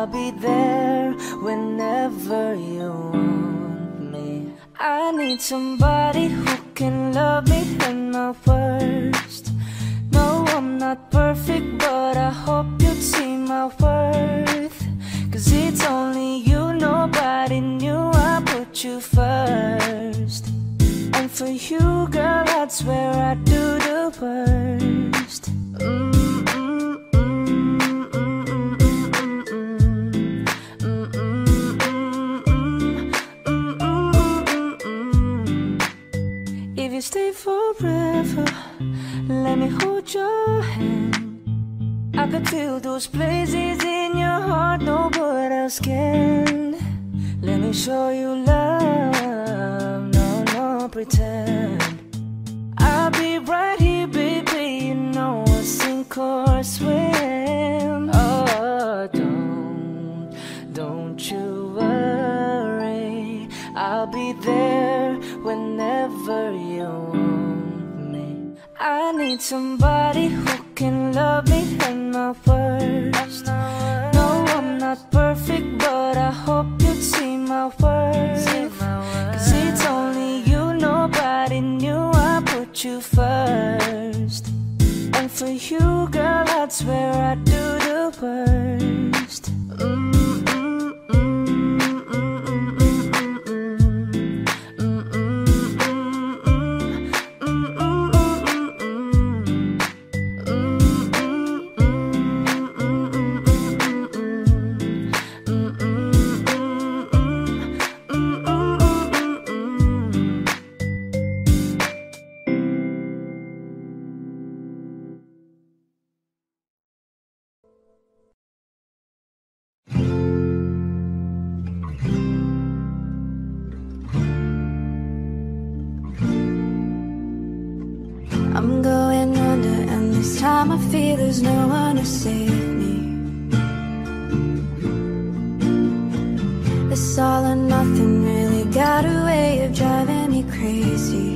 be there whenever you want me. I need somebody who can love me in my worst. No, I'm not perfect, but I hope you'd see my worth. Cause it's only you, nobody knew I put you first. And for you, girl, I'd swear I'd do the worst. If you stay forever, let me hold your hand. I could feel those places in your heart nobody else can. Let me show you love, no, no pretend. I'll be right here, baby, you know I'll sink or swim. Oh, don't you worry, I'll be there whenever you want me. I need somebody who can love me in my worst. No, I'm not perfect, but I hope you'd see my worth. Cause it's only you, nobody knew I put you first. And for you, girl, I'd swear I'd do the worst. I'm going under, and this time I feel there's no one to save me. This all or nothing really got a way of driving me crazy.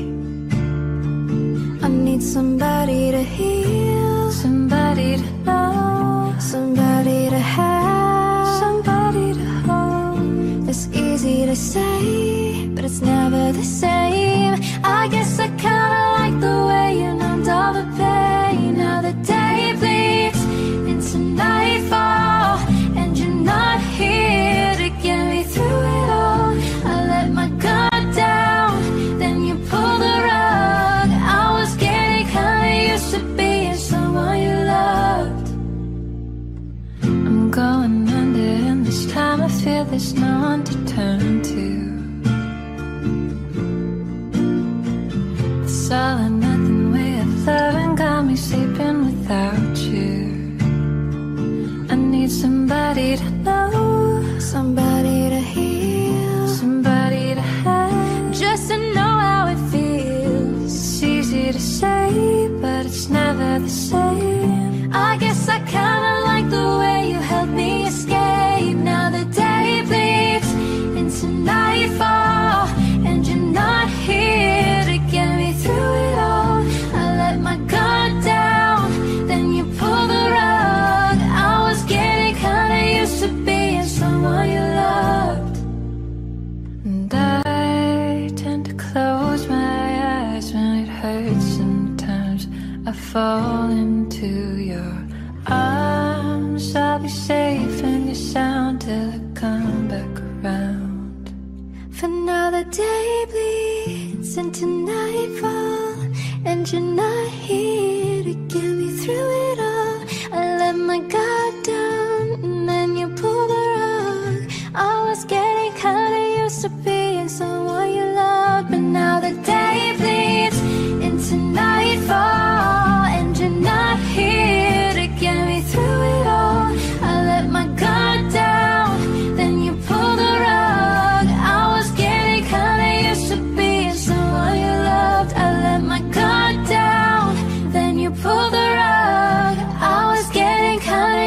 I need somebody to heal, somebody to know, somebody to have, somebody to hold. It's easy to say, but it's never the same. I guess I kinda like the way you numbed all the pain. Now the day bleeds into nightfall, and you're not here to get me through it all. I let my guard down, then you pulled the rug. I was getting kinda used to being someone you loved. I'm going under, and this time I feel there's no one to turn to. This all or nothing way of loving got me sleeping without you. I need somebody to know, somebody to heal, somebody to have, just to know how it feels. It's easy to say, but it's never the same. I guess I kinda like the way you helped me escape. Now the day bleeds into nightfall, and you're not here to get me through it all. I let my guard down, then you pulled the rug. I was getting kinda used to being someone you loved. And I tend to close my eyes when it hurts. Sometimes I fall into your arms. I'll be safe in your sound till I come back around. For now the day bleeds into nightfall, and you're not here to get me through it all. I let my guard down, and then you pulled the rug. I was getting kinda used to being someone you loved. But now the day bleeds into nightfall, and you're not here to get me through it all. I let my guard down, then you pulled the rug. I was getting kinda used to being someone you loved. I let my guard down, then you pulled the rug. I was getting kinda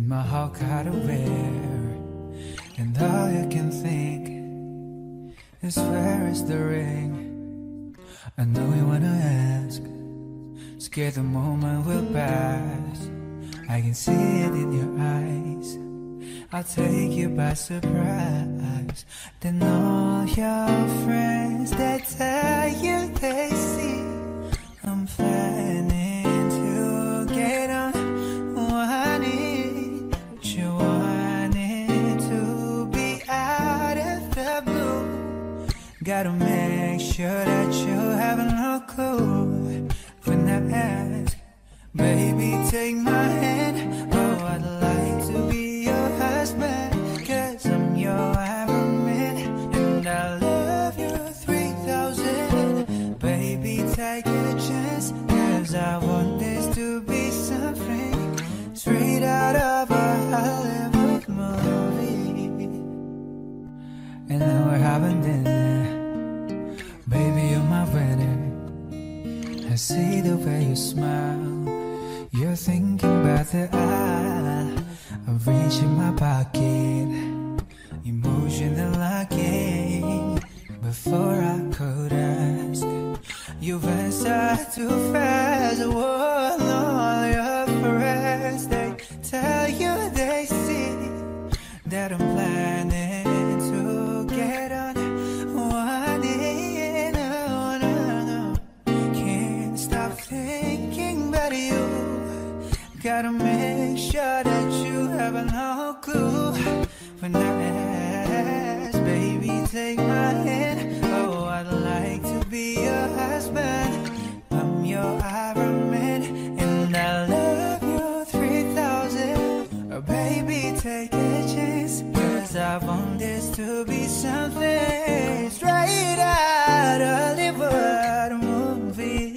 my heart got away, and all you can think is where is the ring? I know you wanna ask, scared the moment will pass. I can see it in your eyes, I'll take you by surprise. Then all your friends, they tell you they see I'm planning to get on one knee, but you want it to be out of the blue. Gotta make sure that you have no clue when I ask, baby, take my hand. Oh, I'd like to be your husband, 'cause I'm your Iron Man, and I love you 3000. Baby, take a chance, 'cause I want this to be something straight out of a Hollywood movie. And now we're having dinner, baby, you're my winner. I see the way you smile, you're thinking about the eye. I reach in my pocket, emotional locking. Before I could ask, you answered too fast. Oh, all your friends, they tell you they see that I'm planning to get on one knee. No. Can't stop thinking about you. Gotta make sure that you have no clue when I ask, baby, take my hand. Oh, I'd like to be your husband, I'm your Iron Man, and I love you 3000. Oh, baby, take a chance, 'cause I want this to be something straight out of Hollywood movie.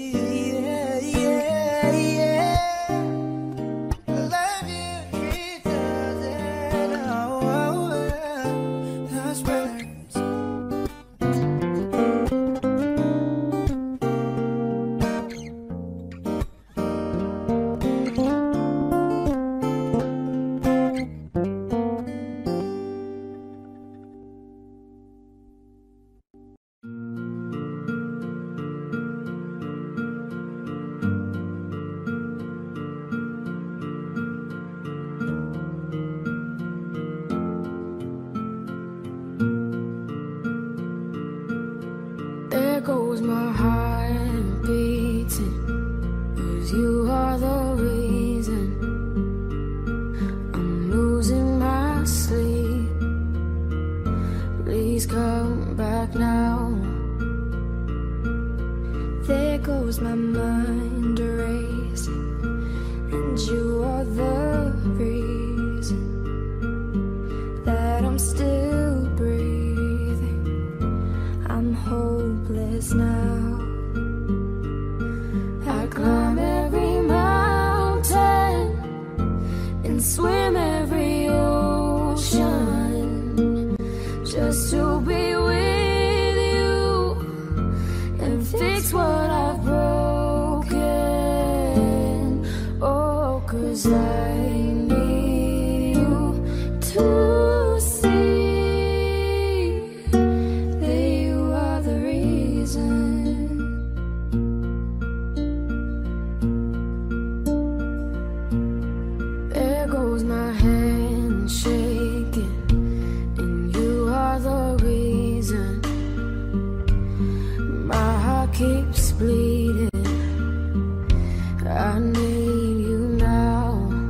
There goes my heart beating, 'cause you are the reason I'm losing my sleep. Please come back now. There goes my mind racing, and you are the reason that I'm still breathing. I'm hopeless now. I climb every mountain and swim every ocean just to be with you and fix what I've broken. Oh, 'cause I need you to keeps bleeding. I need you now.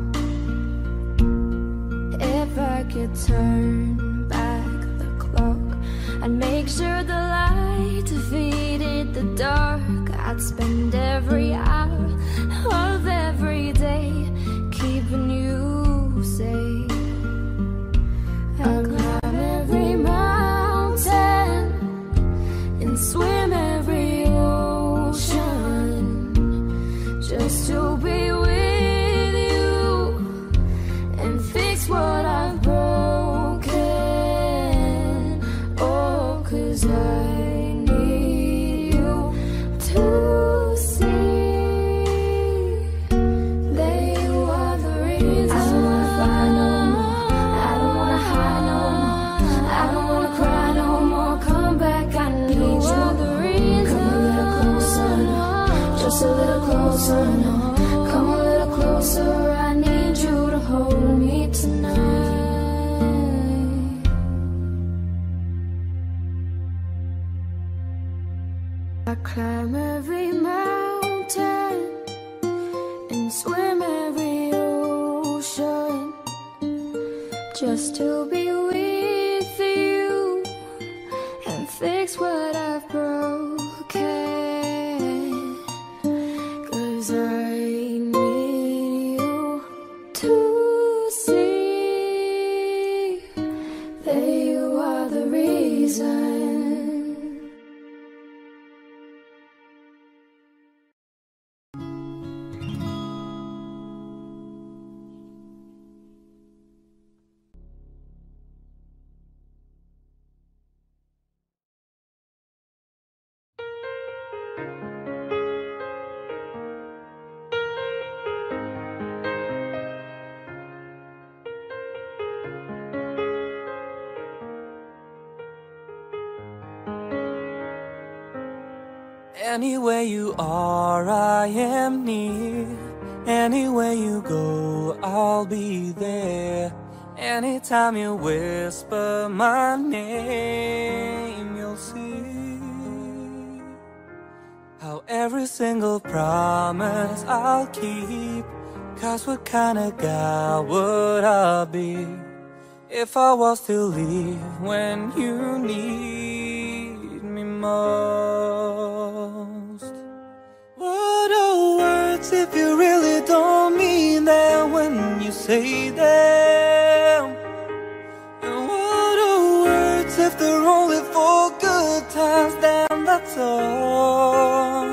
If I could turn back the clock, I'd make sure the light defeated the dark. I'd spend every hour of every day keeping you safe. I'd climb every mountain and swim every ocean just to be with you and fix what I've broken. Oh, 'cause I need you to see that you are the reason. I wanna find listen. Come a little closer, I need you to hold me tonight. I climb every mountain and swim every ocean just to be with you and fix what I've broken. 'Cause I need you to see that you are the reason. Anywhere you are, I am near. Anywhere you go, I'll be there. Anytime you whisper my name, you'll see how every single promise I'll keep. 'Cause what kind of guy would I be if I was to leave when you need me most? What are words if you really don't mean them when you say them? And what are words if they're only for good times? Then that's all.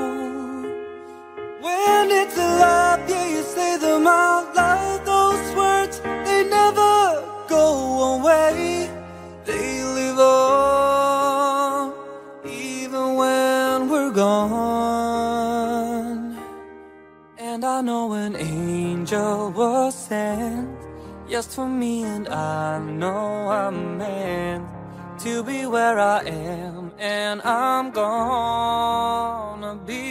When it's a lie, yeah, you say them out loud. Those words, they never go away. They live on even when we're gone. And I know an angel was sent just for me, and I know I'm meant to be where I am, and I'm gonna be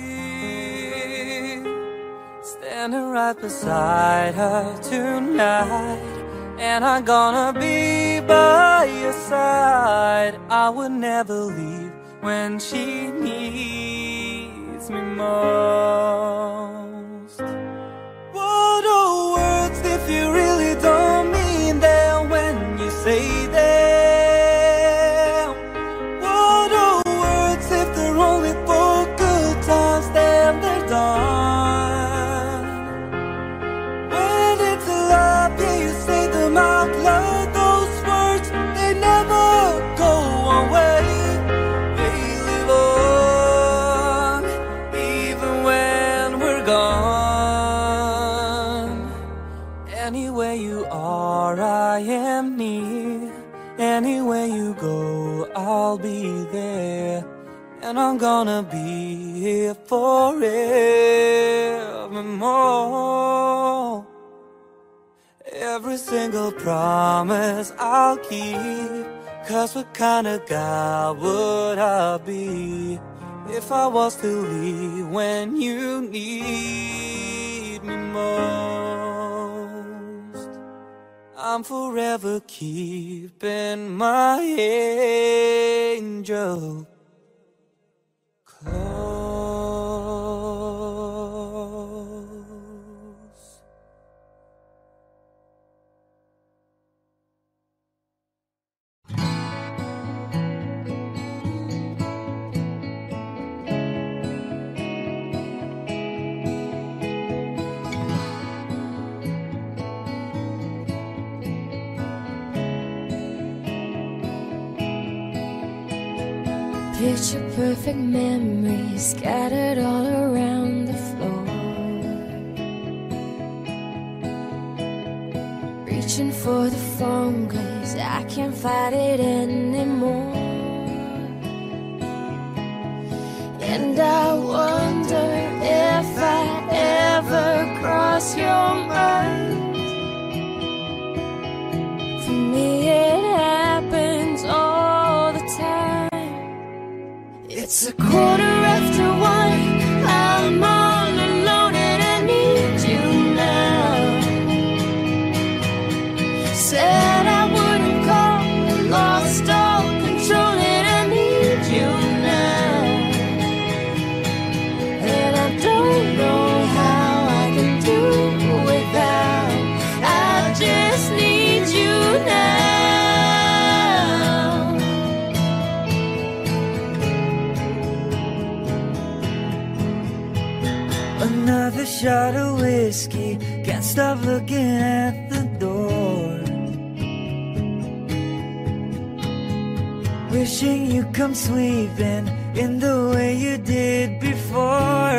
standing right beside her tonight. And I'm gonna be by your side. I would never leave when she needs me most. What are words if you really don't mean them when you say them? What are words if they're only for good times? Then they're done. When it's a lie, yeah, you say them out loud. Those words, they never go away. They live on even when we're gone. Anywhere you are, I am near. Anywhere you go, I'll be there. And I'm gonna be here forevermore. Every single promise I'll keep. 'Cause what kind of guy would I be if I was to leave when you need me most? I'm forever keeping my angel close. Picture perfect memories scattered all around the floor. Reaching for the phone 'cause I can't fight it anymore. And I wonder if I ever cross your mind. For me it happens all the time. It's 1:15, I'm all alone Another shot of whiskey, can't stop looking at the door. Wishing you come sweeping in the way you did before.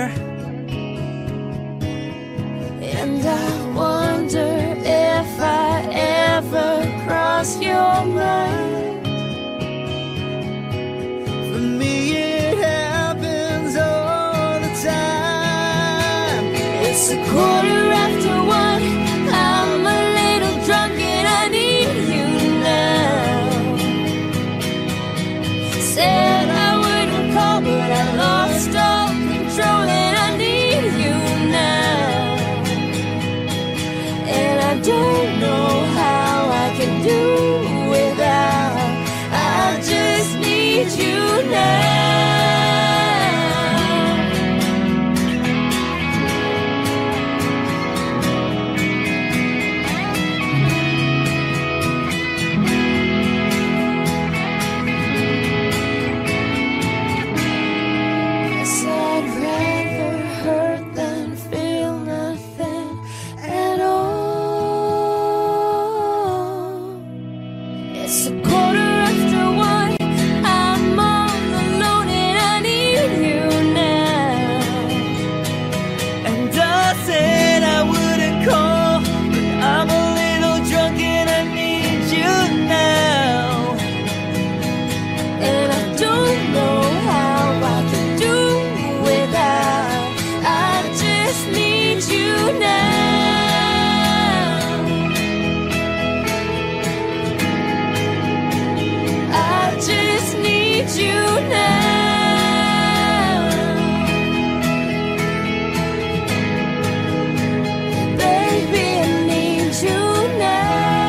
And I wonder if I ever cross your mind. For me it happens all the time. It's 1:15. I'm a little drunk and I need you now. Said I wouldn't call, but I lost all control and I need you now. And I don't know how I can do without. I just need you now. Guess I'd rather hurt than feel nothing at all. It's 1:15. I'm all alone and I need you now. And I said I wouldn't call, but I'm a little drunk and I need you now. And I don't know how I can do without. I just need you now. I just need you now. Baby, I need you now.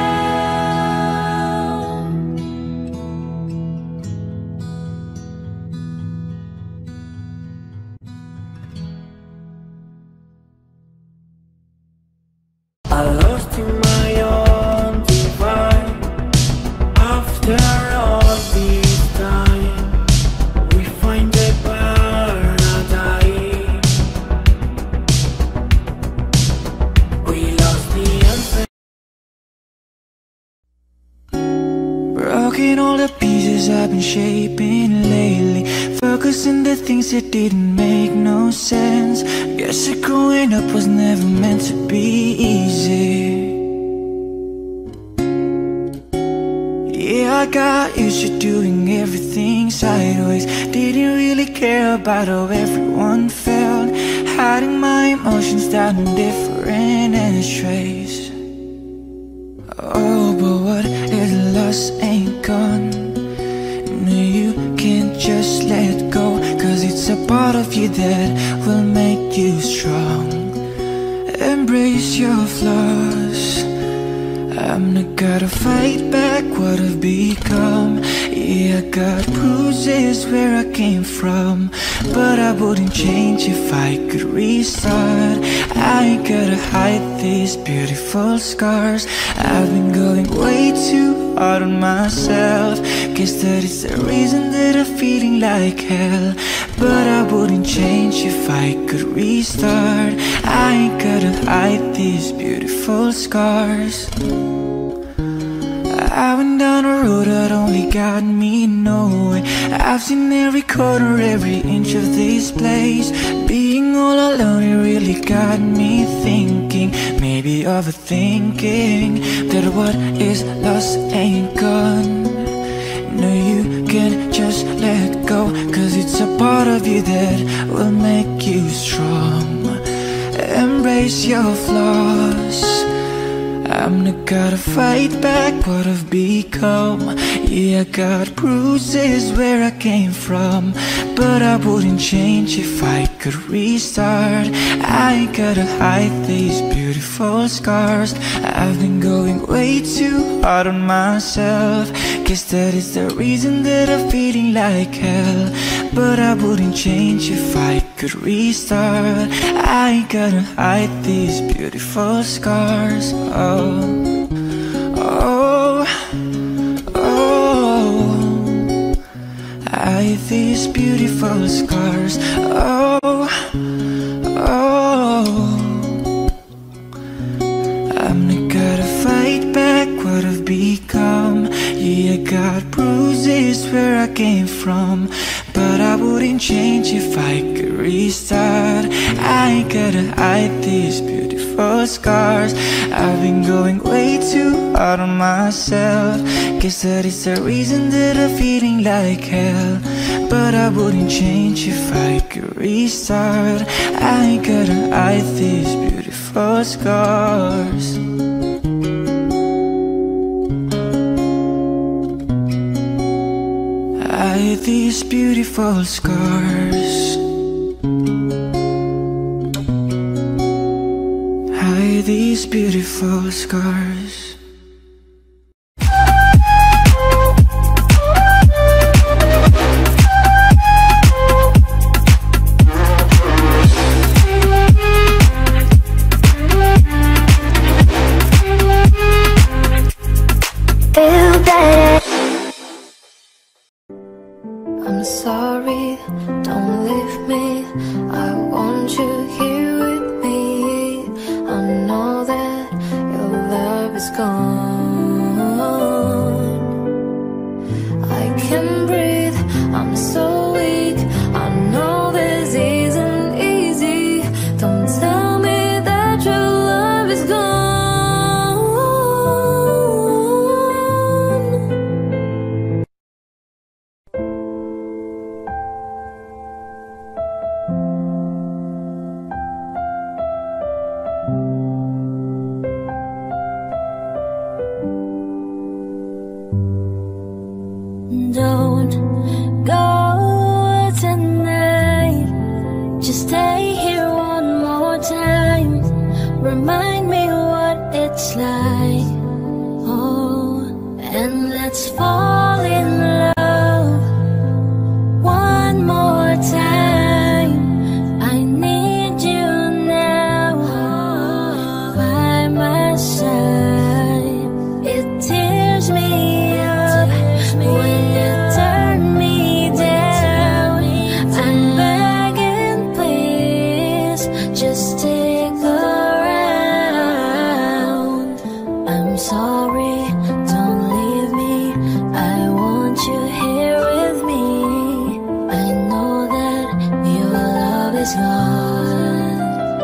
I lost in my own divine. After all this time, we find a paradise. We lost the answer. Broken all the pieces I've been shaping lately, focusing the things that didn't make no sense. Guess that growing up was never meant to be easy. Yeah, I got used to doing everything sideways. Didn't really care about how everyone felt, hiding my emotions down in different ashtrays. Oh, but what is lost ain't gone. No, you can't just let go, 'cause it's a part of you that will make you strong. Embrace your flaws. I'm not gonna fight back what I've become. Yeah, I got bruises where I came from, but I wouldn't change if I could restart. I ain't gotta hide these beautiful scars. I've been going way too hard on myself. Guess that is the reason that I'm feeling like hell, but I wouldn't change if I could restart. I ain't gotta hide these beautiful scars. I went down a road that only got me nowhere. I've seen every corner, every inch of this place. Being all alone, it really got me thinking, maybe overthinking, that what is lost ain't gone. No, you can't just let go, 'cause it's a part of you that will make you strong. Embrace your flaws. I'm not gonna fight back what I've become. Yeah, I got bruises where I came from, but I wouldn't change if I could restart. I ain't gotta hide these beautiful scars. I've been going way too hard on myself. Guess that is the reason that I'm feeling like hell, but I wouldn't change if I could restart. I ain't gotta hide these beautiful scars. Oh, oh, oh, hide these beautiful scars. Oh, oh, change if I could restart. I ain't gotta hide these beautiful scars. I've been going way too hard on myself. Guess that is the reason that I'm feeling like hell. But I wouldn't change if I could restart. I ain't gotta hide these beautiful scars. Hide these beautiful scars. Hide these beautiful scars. I'm sorry, don't leave me. I want you here with me. I know that your love is gone. I can't breathe, I'm so weak. I know this isn't easy. Don't tell me that your love is gone. Don't go tonight. Just stay here one more time. Remind me what it's like. Oh, and let's fall in love one more time. I need you now by my side. It tears me up when you turn me down. I'm begging, please, just stick around. I'm sorry, don't leave me. I want you here with me. I know that your love is gone.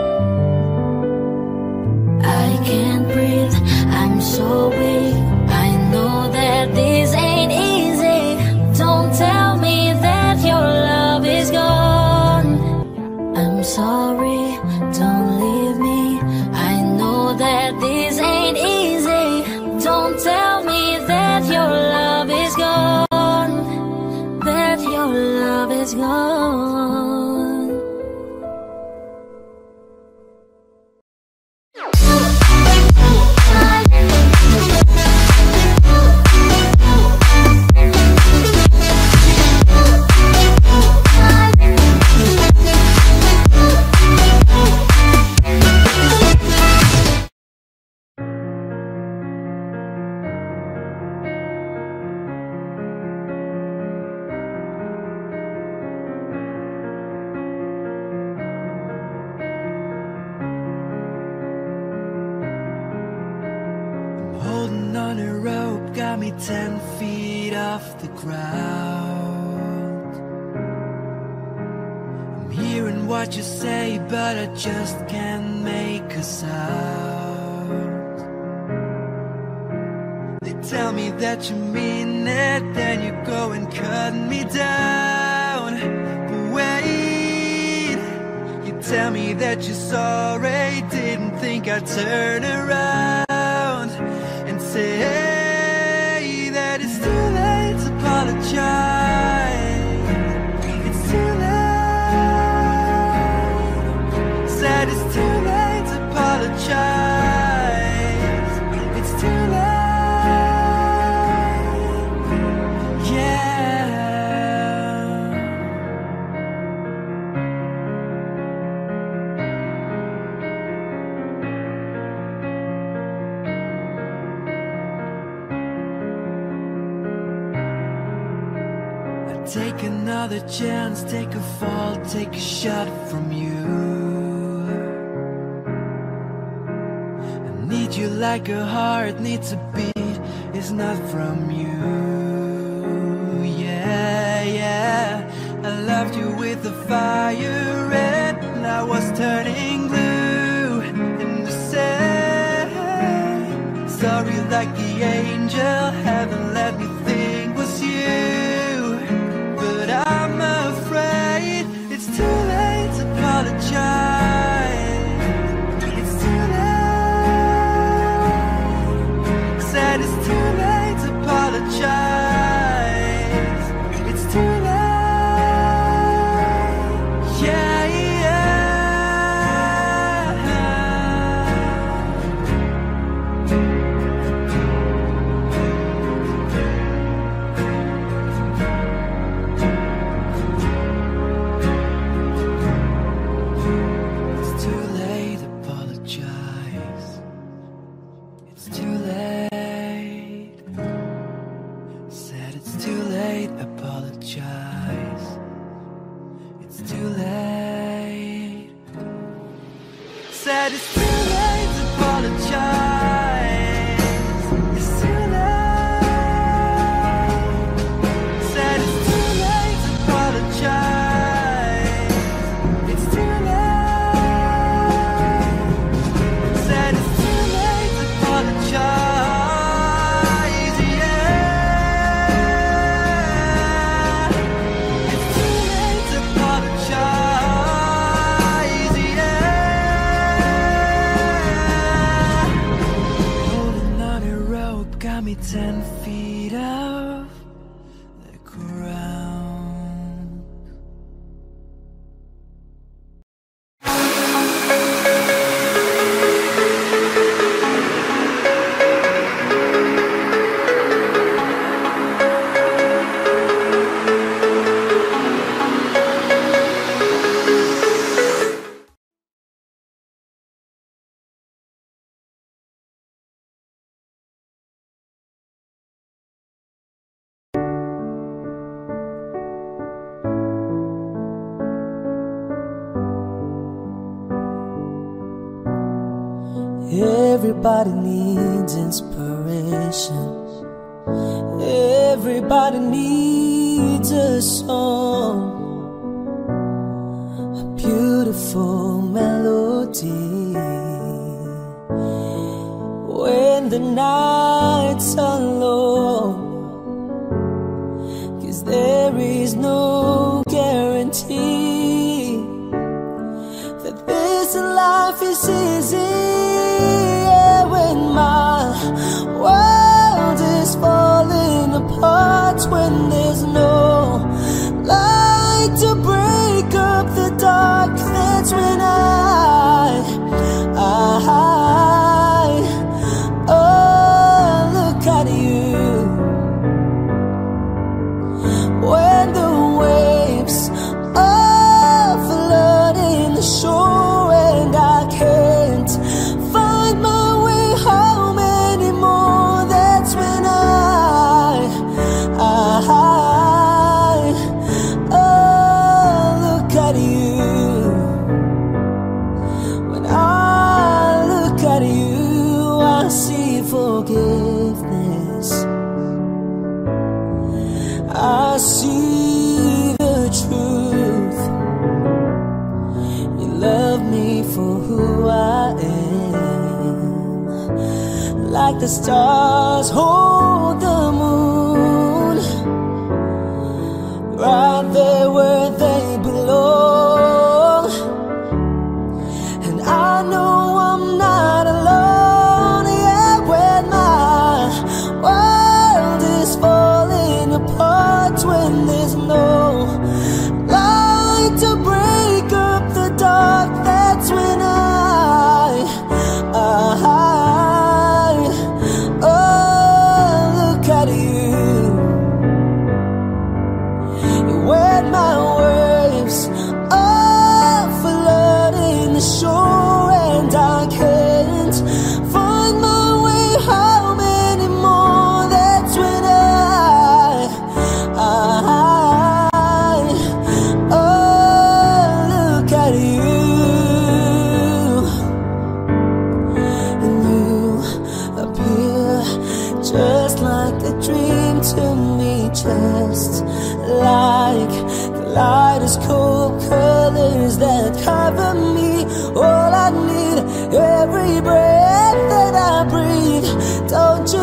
I can't breathe, I'm so weak. I know that this ain't easy. Don't tell me that your love is gone. I'm sorry, don't leave me. I know that this ain't easy. Don't tell me that your love is gone. That your love is gone. Holding on a rope, got me 10 feet off the ground. I'm hearing what you say, but I just can't make a sound. They tell me that you mean it, then you go and cut me down. But wait, you tell me that you're sorry, didn't think I'd turn around and say that it's too late to apologize. It's too late. Said it's too late to apologize. It's too late. Yeah. Take another chance, take a fall, take a shot from you. I need you like a heart needs a beat, it's not from you. Yeah, yeah, I love left you with the fire red, and I was turning blue in the sand. Sorry like the angel, heaven let me think was you. But I'm afraid it's too late to apologize. It's too late. Said it's too late to apologize. It's too late. Yeah, said it's too late to apologize. It's too late. Said it's too late to apologize. It's too late. Said it's too late to apologize. Yeah. It's too late to apologize. Got me 10 feet off the ground. Everybody needs inspiration. Everybody needs a song, a beautiful melody. When the nights are long, 'cause there is no guarantee that this life is easy. When my world is falling apart, when there's no light to break up the dark, that's when oh, look at you. When the waves are flooding the shore and I can't find my way home anymore, that's when oh, look at you. When I look at you, I see forgiveness. I see the truth. You love me for who I am, like the stars hold the moon, right there where they belong. And I know I'm not alone. Yeah, when my world is falling apart, when there's no light to break up the dark, that's when oh, look at you. When my shoulders that cover me. All I need, every breath that I breathe. Don't you